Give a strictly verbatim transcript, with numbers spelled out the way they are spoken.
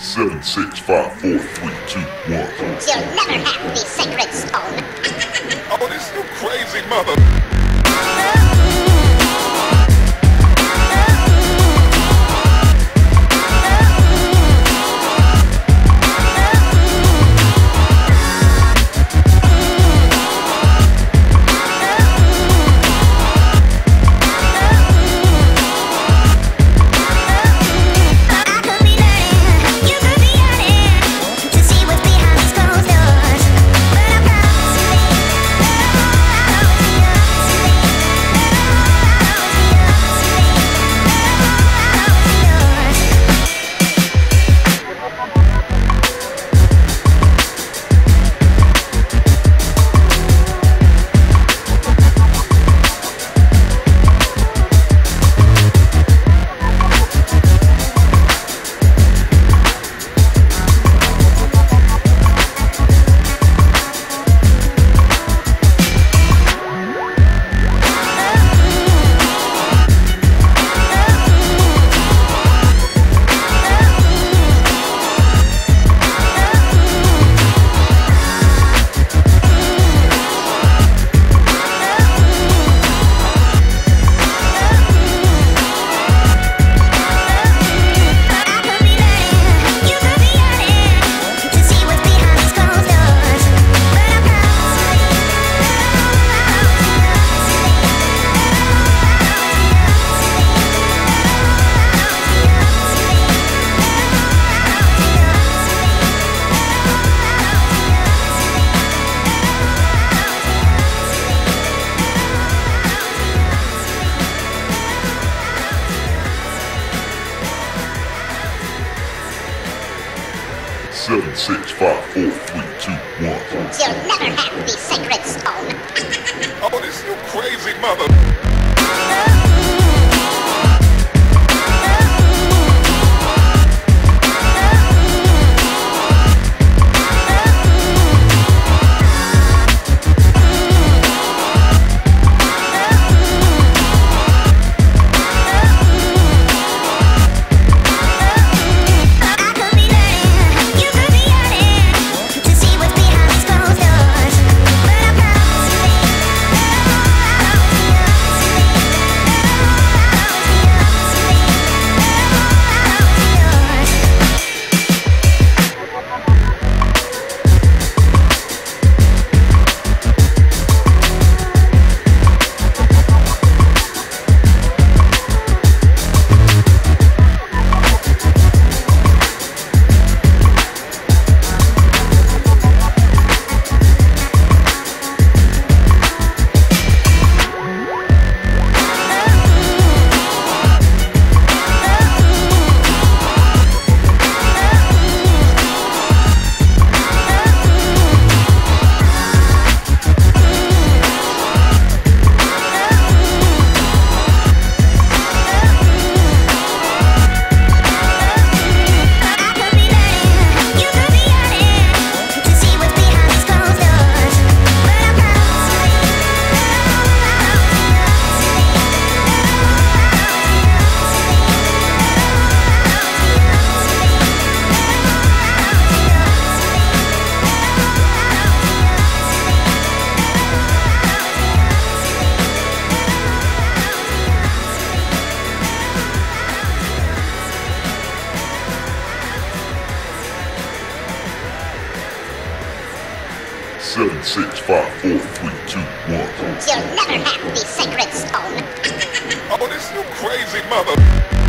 Seven, six, five, four, three, two, one. You'll never have the sacred stone. Oh, this you crazy mother. Seven, six, five, four, three, two, one. You'll never have the sacred stone. Oh, this you crazy mother. Seven, six, five, four, three, two, one. You'll never have the sacred stone. Oh, this you crazy mother.